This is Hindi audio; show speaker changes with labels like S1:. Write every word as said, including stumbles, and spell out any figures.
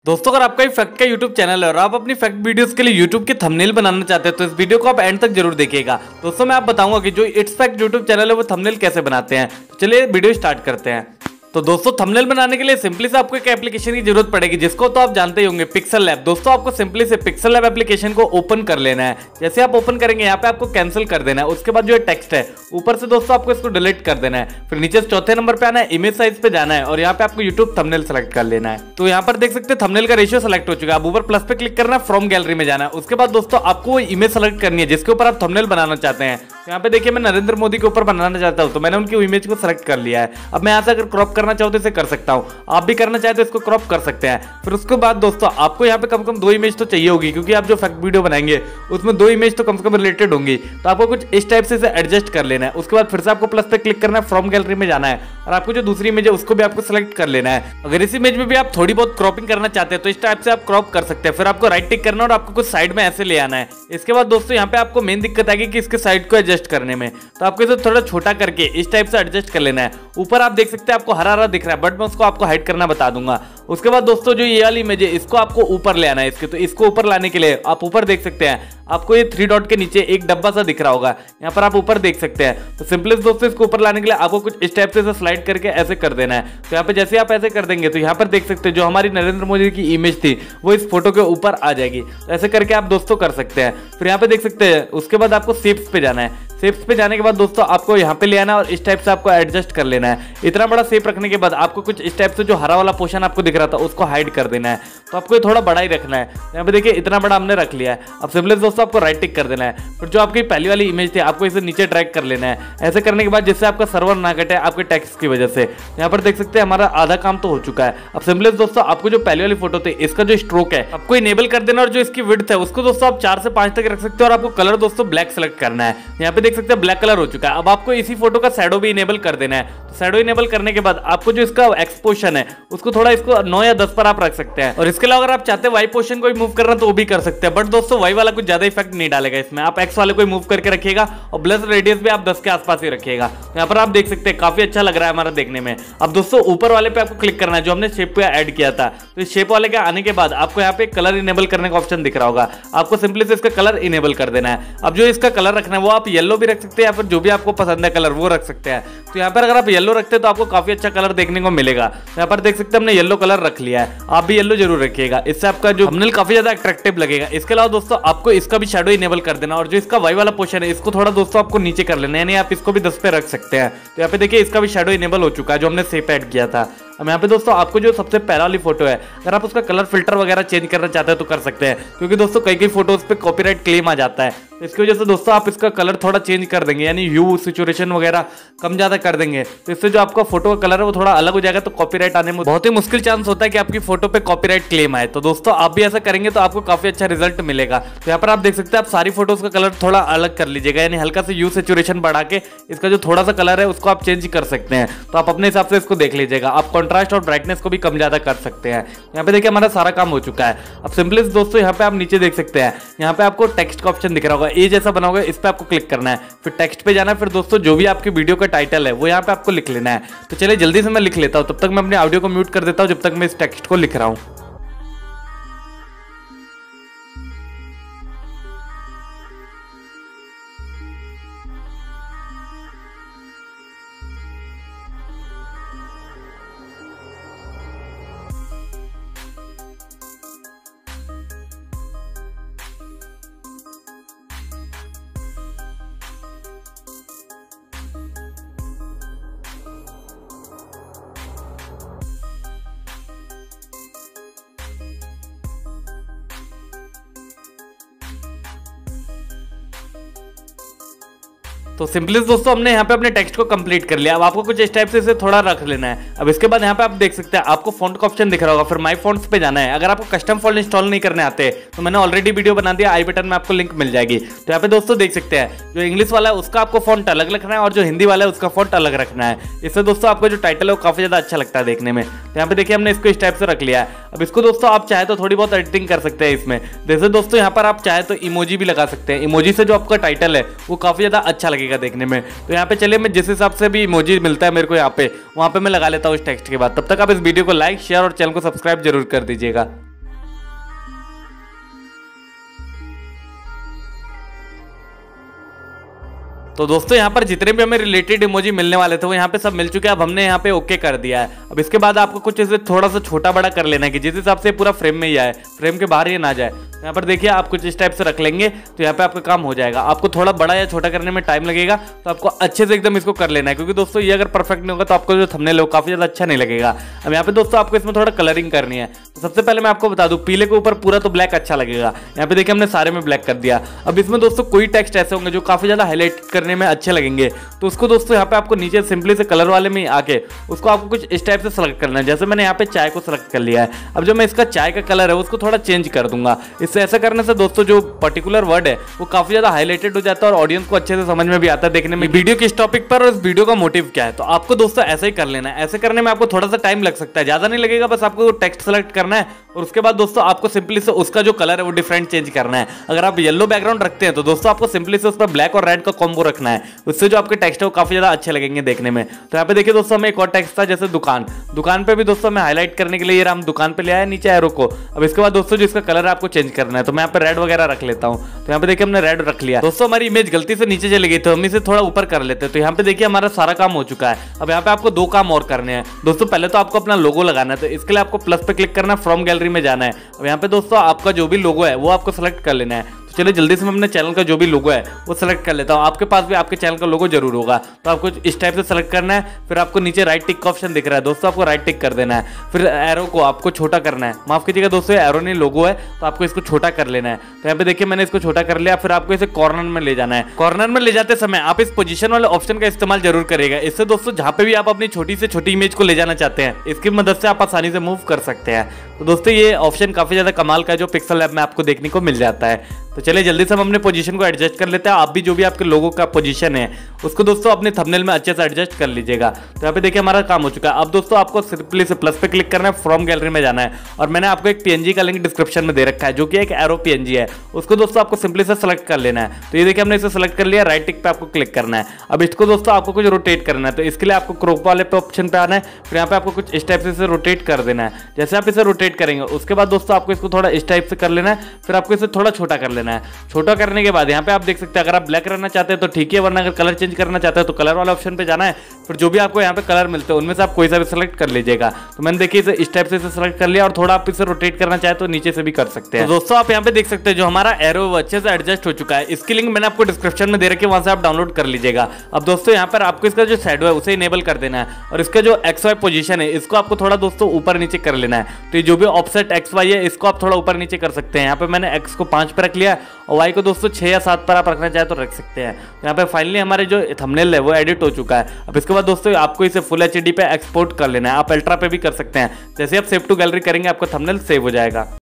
S1: दोस्तों अगर आपका फैक्ट का यूट्यूब चैनल है और आप अपनी फैक्ट वीडियोस के लिए यूट्यूब के थंबनेल बनाना चाहते हैं तो इस वीडियो को आप एंड तक जरूर देखिएगा। दोस्तों मैं आप बताऊंगा कि जो इट्स फैक्ट यूट्यूब चैनल है वो थंबनेल कैसे बनाते हैं। तो चलिए वीडियो स्टार्ट करते हैं। तो दोस्तों थंबनेल बनाने के लिए सिंपली से आपको एक एप्लीकेशन की जरूरत पड़ेगी जिसको तो आप जानते ही होंगे, पिक्सल लैब। दोस्तों आपको सिंपली से पिक्सल लैब एप्लीकेशन को ओपन कर लेना है। जैसे आप ओपन करेंगे यहाँ पे आपको कैंसिल कर देना है। उसके बाद जो है टेक्स्ट है ऊपर से दोस्तों आपको इसको डिलीट कर देना है। फिर नीचे चौथे नंबर पे आना है, इमेज साइज पे जाना है और यहाँ पे आपको यूट्यूब थंबनेल सेलेक्ट कर लेना है। तो यहाँ पर देख सकते हैं थंबनेल का रेशियो सेलेक्ट हो चुका है। अब ऊपर प्लस पे क्लिक करना है, फ्रॉम गैलरी में जाना है। उसके बाद दोस्तों आपको वो इमेज सेलेक्ट करनी है जिसके ऊपर आप थंबनेल बनाना चाहते हैं। तो यहाँ पे देखिए मैं नरेंद्र मोदी के ऊपर बनाना चाहता हूँ तो मैंने उनकी इमेज को सेलेक्ट कर लिया है। अब मैं यहाँ से अगर क्रॉप करना चाहूँ तो इसे कर सकता हूँ, आप भी करना चाहे तो इसको क्रॉप कर सकते हैं। फिर उसके बाद दोस्तों आपको यहाँ पे कम से कम दो इमेज तो चाहिए होगी क्योंकि आप जो फैक्ट वीडियो बनाएंगे उसमें दो इमेज तो कम से कम रिलेटेड होंगी। तो आपको कुछ इस टाइप से इसे एडजस्ट कर लेना है। उसके बाद फिर से आपको प्लस पे क्लिक करना है, फ्रॉम गैलरी में जाना है और आपको जो दूसरी इमेज है उसको भी आपको सेलेक्ट कर लेना है। अगर इस इमेज में भी आप थोड़ी बहुत क्रॉपिंग करना चाहते हैं तो इस टाइप से आप क्रॉप कर सकते हैं। फिर आपको राइट टिक करना और आपको कुछ साइड में ऐसे ले आना है। इसके बाद दोस्तों यहाँ पे आपको मेन दिक्कत आएगी कि इसके साइड को एडजस्ट करने में, तो आपको इसे थोड़ा छोटा करके इस टाइप से एडजस्ट कर लेना है। ऊपर आप देख सकते हैं आपको हरा हरा दिख रहा है बट मैं उसको आपको हाइड करना बता दूंगा। उसके बाद दोस्तों जो ये वाली इमेज है इसको आपको ऊपर ले आना है। इसके तो इसको ऊपर लाने के लिए आप ऊपर देख सकते हैं आपको ये थ्री डॉट के नीचे एक डब्बा सा दिख रहा होगा, यहाँ पर आप ऊपर देख सकते हैं। तो सिंपली दोस्तों इसको ऊपर लाने के लिए आपको कुछ इस टाइप से स्लाइड करके ऐसे कर देना है। तो यहाँ पे जैसे आप ऐसे कर देंगे तो यहाँ पर देख सकते हैं जो हमारी नरेंद्र मोदी की इमेज थी वो इस फोटो के ऊपर आ जाएगी। तो ऐसे करके आप दोस्तों कर सकते हैं। फिर यहाँ पे देख सकते हैं उसके बाद आपको शेप्स पे जाना है। शेप्स पे जाने के बाद दोस्तों आपको यहाँ पे ले आना और इस टाइप से आपको एडजस्ट कर लेना है। इतना बड़ा शेप रखने के बाद आपको कुछ इस टाइप से जो हरा वाला पोर्शन आपको दिख रहा था उसको हाइड कर देना है। तो आपको ये थोड़ा बड़ा ही रखना है। यहाँ पे देखिए इतना बड़ा हमने रख लिया है। अब सिंपली दोस्तों आपको राइट टिक कर देना है। फिर जो आपकी पहली वाली इमेज थी आपको इसे नीचे ड्रैग कर लेना है। ऐसे करने के बाद जिससे आपका सर्वर ना कटे आपके टेक्स्ट की वजह से। यहाँ पर देख सकते हैं हमारा आधा काम तो हो चुका है। अब सिंपली दोस्तों आपको जो पहली वाली फोटो थी इसका जो स्ट्रोक है आपको इनेबल कर देना और जो इसकी विड्थ है उसको दोस्तों आप चार से पांच तक रख सकते हो और आपको कलर दोस्तों ब्लैक सेलेक्ट करना है। यहाँ पे देख सकते हैं ब्लैक कलर हो चुका है। अब आपको इसी फोटो का शैडो भी इनेबल कर देना है। तो शैडो इनेबल करने के बाद आपको जो इसका एक्सपोजर है उसको थोड़ा इसको नौ या दस पर आप रख सकते हैं। और इसके अलावा अगर आप चाहते हैं वाई पोर्शन को मूव करना तो वो भी कर सकते हैं बट दोस्तों वाई वाला कुछ ज्यादा इफेक्ट नहीं डालेगा इसमें। आप एक्स वाले को मूव करके रखिएगा और ब्लस रेडियस भी आप दस के आसपास ही रखिएगा। यहाँ पर आप देख सकते हैं काफी अच्छा लग रहा है हमारा देखने में। अब दोस्तों ऊपर वाले पे आपको क्लिक करना है जो हमने शेप पे ऐड किया था। तो इस शेप वाले के आने के बाद आपको यहाँ पे कलर इनेबल करने का ऑप्शन दिख रहा होगा। आपको सिंपली से इसका कलर इनेबल कर देना है। अब जो इसका कलर रखना है वो आप येलो भी रख सकते हैं या फिर जो भी आपको पसंद है कलर वो रख सकते हैं। तो यहाँ पर अगर आप येलो रखते हैं तो आपको काफी अच्छा कलर देखने को मिलेगा। यहाँ पर देख सकते हैं हमने येलो कलर रख लिया है। आप भी येलो जरूर रखिएगा, इससे आपका जो थंबनेल काफी ज्यादा अट्रैक्टिव लगेगा। इसके अलावा दोस्तों आपको इसका भी शैडो इनेबल कर देना और जो इसका वाई वाला पोर्शन है इसको थोड़ा दोस्तों आपको नीचे कर लेना है, यानी आप इसको भी दस पे रख सकते हैं। तो यहाँ पे देखिए इसका भी शैडो इनेबल हो चुका है जो हमने शेप ऐड किया था। अब यहाँ पे दोस्तों आपको जो सबसे पहला वाली फोटो है अगर आप उसका कलर फिल्टर वगैरह चेंज करना चाहते हैं तो कर सकते हैं क्योंकि दोस्तों कई कई फोटोज पे कॉपीराइट क्लेम आ जाता है। तो इसकी वजह से दोस्तों आप इसका कलर थोड़ा चेंज कर देंगे, यानी ह्यू सिचुएशन वगैरह कम ज्यादा कर देंगे। तो इससे जो आपका फोटो का कलर है वो थोड़ा अलग हो जाएगा। तो कॉपीराइट आने में बहुत ही मुश्किल चांस होता है कि आपकी फोटो पे कॉपीराइट क्लेम आए। तो दोस्तों आप भी ऐसा करेंगे तो आपको काफी अच्छा रिजल्ट मिलेगा। तो यहाँ पर आप देख सकते हैं आप सारी फोटोज का कलर थोड़ा अलग कर लीजिएगा, यानी हल्का से ह्यू सिचुएशन बढ़ा के इसका जो थोड़ा सा कलर है उसको आप चेंज कर सकते हैं। तो आप अपने हिसाब से इसको देख लीजिएगा। आप कॉन्ट्रास्ट और ब्राइटनेस को भी कम ज्यादा कर सकते हैं। यहाँ पे देखिए हमारा सारा काम हो चुका है। अब सिंपली दोस्तों यहाँ पे आप नीचे देख सकते हैं यहाँ पे आपको टेक्स्ट का ऑप्शन दिख रहा होगा, ए जैसा बना होगा, इस पे आपको क्लिक करना है। फिर टेक्स्ट पे जाना है। फिर दोस्तों जो भी आपकी वीडियो का टाइटल है वो यहाँ पे आपको लिख लेना है। तो चलिए जल्दी से मैं लिख लेता हूँ, तब तक मैं अपने ऑडियो को म्यूट कर देता हूँ जब तक मैं इस टेक्स्ट को लिख रहा हूँ। तो सिंपली दोस्तों हमने यहाँ पे अपने टेक्स्ट को कंप्लीट कर लिया। अब आपको कुछ इस टाइप से इसे थोड़ा रख लेना है। अब इसके बाद यहाँ पे आप देख सकते हैं आपको फॉन्ट का ऑप्शन दिख रहा होगा। फिर माई फॉन्ट्स पे जाना है। अगर आपको कस्टम फॉन्ट इंस्टॉल नहीं करने आते तो मैंने ऑलरेडी वीडियो बना दिया, आई बटन में आपको लिंक मिल जाएगी। तो यहाँ पे दोस्तों देख सकते हैं जो इंग्लिश वाला है उसका आपको फॉन्ट अलग रखना है और जो हिंदी वाला है उसका फॉन्ट अलग रखना है। इससे दोस्तों आपको जो टाइटल है वो काफी ज्यादा अच्छा लगता है देखने में। तो यहाँ पे देखिए हमने इसको इस टाइप से रख लिया है। अब इसको दोस्तों आप चाहे तो थोड़ी बहुत एडिटिंग कर सकते हैं इसमें। जैसे दोस्तों यहाँ पर आप चाहे तो इमोजी भी लगा सकते हैं। इमोजी से जो आपका टाइटल है वो काफी ज्यादा अच्छा लगेगा देखने में। तो यहाँ पे चलिए मैं जिस हिसाब से भी इमोजी मिलता है मेरे को यहाँ पे वहाँ पे मैं लगा लेता हूँ इस टेक्स्ट के बाद। तब तक आप इस वीडियो को लाइक शेयर और चैनल को सब्सक्राइब जरूर कर दीजिएगा। तो दोस्तों यहाँ पर जितने भी हमें रिलेटेड इमोजी मिलने वाले थे वो यहाँ पे सब मिल चुके हैं। अब हमने यहाँ पे ओके कर दिया है। अब इसके बाद आपको कुछ इसे थोड़ा सा छोटा बड़ा कर लेना है कि जिस हिसाब से पूरा फ्रेम में ही आए, फ्रेम के बाहर ये ना जाए। यहाँ पर देखिए आप कुछ इस टाइप से रख लेंगे तो यहाँ पे आपका काम हो जाएगा। आपको थोड़ा बड़ा या छोटा करने में टाइम लगेगा तो आपको अच्छे से एकदम इसको कर लेना है, क्योंकि दोस्तों ये अगर परफेक्ट नहीं होगा तो आपको जो थंबनेल है काफी ज्यादा अच्छा नहीं लगेगा। अब यहाँ पे दोस्तों आपको इसमें थोड़ा कलरिंग करनी है। तो सबसे पहले मैं आपको बता दूं, पीले के ऊपर पूरा तो ब्लैक अच्छा लगेगा। यहाँ पे देखिए हमने सारे में ब्लैक कर दिया। अब इसमें दोस्तों कोई टेक्स्ट ऐसे होंगे जो काफी ज्यादा हाईलाइट करने में अच्छे लगेंगे, तो उसको दोस्तों यहाँ पे आपको नीचे सिंपली से कलर वाले में आके उसको आपको कुछ इस टाइप से सेलेक्ट करना है। जैसे मैंने यहाँ पे चाय को सेलेक्ट कर लिया है। अब जो मैं इसका चाय का कलर है उसको थोड़ा चेंज कर दूंगा। इससे ऐसा करने से दोस्तों जो पर्टिकुलर वर्ड है वो काफी ज्यादा हाईलाइटेड हो जाता है और ऑडियंस को अच्छे से समझ में भी आता है देखने में वीडियो किस टॉपिक पर और इस वीडियो का मोटिव क्या है। तो आपको दोस्तों ऐसा ही कर लेना है। ऐसे करने में आपको थोड़ा सा टाइम लग सकता है, ज्यादा नहीं लगेगा। बस आपको टेक्स्ट सेलेक्ट करना है और उसके बाद दोस्तों आपको सिंपली से उसका जो कलर है वो डिफरेंट चेंज करना है। अगर आप येलो बैकग्राउंड रखते हैं तो दोस्तों आपको सिंपली से उस पर ब्लैक और रेड का कॉम्बो रखना है। उससे जो आपके टेक्स्ट है वो काफी ज्यादा अच्छे लगेंगे देखने में। तो यहाँ पे देखिए दोस्तों हमें एक और टेक्स्ट था, जैसे दुकान। दुकान पे भी दोस्तों हमें हाईलाइट करने के लिए हम दुकान पे ले आए नीचे एरो को। अब इसके बाद दोस्तों जो इसका कलर है आपको चेंज करना है, तो मैं यहाँ पे रेड वगैरह रख लेता हूँ। तो यहाँ पे देखिए हमने रेड रख लिया। दोस्तों हमारी इमेज गलती से नीचे चली गई तो हम इसे थोड़ा ऊपर कर लेते हैं। तो यहाँ पे देखिए हमारा सारा काम हो चुका है। अब यहाँ पे आपको दो काम और करने हैं दोस्तों। पहले तो आपको अपना लोगो लगाना है, तो इसके लिए आपको प्लस पे क्लिक करना है, फ्रॉम गैलरी में जाना है। अब यहाँ पे दोस्तों आपका जो भी लोगो है वो आपको सेलेक्ट कर लेना है। चलिए जल्दी से मैं अपने चैनल का जो भी लोगो है वो सेलेक्ट कर लेता हूँ। आपके पास भी आपके चैनल का लोगो जरूर होगा, तो आपको इस टाइप से सेलेक्ट करना है। फिर आपको नीचे राइट टिक का ऑप्शन दिख रहा है दोस्तों, आपको राइट टिक कर देना है। फिर एरो को आपको छोटा करना है। माफ कीजिएगा दोस्तों, एरो नहीं लोगो है, तो आपको इसको छोटा कर लेना है। तो यहाँ पे देखिए मैंने इसको छोटा कर लिया। फिर आपको इसे कॉर्नर में ले जाना है। कॉर्नर में ले जाते समय आप इस पोजीशन वाले ऑप्शन का इस्तेमाल जरूर करेगा। इससे दोस्तों जहाँ पे भी आप अपनी छोटी से छोटी इमेज को ले जाना चाहते हैं, इसकी मदद से आप आसानी से मूव कर सकते हैं। तो दोस्तों ये ऑप्शन काफी ज्यादा कमाल का है जो पिक्सल लैब में आपको देखने को मिल जाता है। तो चलिए जल्दी से हम अपने पोजीशन को एडजस्ट कर लेते हैं। आप भी जो भी आपके लोगों का पोजीशन है उसको दोस्तों अपने थंबनेल में अच्छे से एडजस्ट कर लीजिएगा। तो यहाँ पे देखिए हमारा काम हो चुका है। अब दोस्तों आपको सिंपली से प्लस पे क्लिक करना है, फ्रॉम गैलरी में जाना है। और मैंने आपको एक पीएनजी का लिंक डिस्क्रिप्शन में दे रखा है जो कि एक एरो पीएनजी है। उसको दोस्तों आपको सिंपली से सेलेक्ट कर लेना है। तो ये देखिए हमने इसे सेलेक्ट कर लिया। राइट टिक पे आपको क्लिक करना है। अब इसको दोस्तों आपको कुछ रोटेट करना है, तो इसके लिए आपको क्रॉप वाले पे ऑप्शन पे आना है। फिर यहाँ पे आपको कुछ इस टाइप से इसे रोटेट कर देना है। जैसे आप इसे रोटेट करेंगे उसके बाद दोस्तों आपको इसको थोड़ा इस टाइप से कर लेना है। फिर आपको इसे थोड़ा छोटा कर लेना है। छोटा करने के बाद यहाँ पे आप देख सकते हैं, अगर आप ब्लैक रहना चाहते हैं तो ठीक है, वरना अगर कलर चेंज करना चाहते हैं तो कलर वाले ऑप्शन पे जाना है। फिर जो भी आपको यहाँ पे कलर मिलते हैं उनमें से आप कोई सा भी सिलेक्ट कर लीजिएगा। तो मैंने देखिए इसे इस टाइप से इसे सिलेक्ट कर लिया। और थोड़ा आप इसे रोटेट करना चाहे तो नीचे से भी कर सकते हैं। तो दोस्तों आप यहाँ पे देख सकते हैं जो हमारा एरो वो अच्छे से एडजस्ट हो चुका है। इसकी लिंक मैंने आपको डिस्क्रिप्शन में दे रखी है, वहां से आप डाउनलोड कर लीजिएगा। अब दोस्तों यहाँ पर आपको इसका जो शैडो है उसे इनेबल कर देना है। और इसका जो एक्स वाई पोजीशन है इसको आपको थोड़ा दोस्तों ऊपर नीचे कर लेना है। तो जो भी ऑफसेट एक्स वाई है इसको आप थोड़ा ऊपर नीचे कर सकते हैं। यहाँ पे मैंने एक्स को पांच पे रख लिया और वाई को दोस्तों छह या सात पर आप रखना चाहे तो रख सकते हैं। यहाँ पे फाइनली हमारे जो थंबनेल है वो एडिट हो चुका है। अब इसके बाद दोस्तों आपको इसे फुल एचडी पे एक्सपोर्ट कर लेना है। आप अल्ट्रा पे भी कर सकते हैं। जैसे आप सेव टू गैलरी करेंगे आपका थंबनेल सेव हो जाएगा।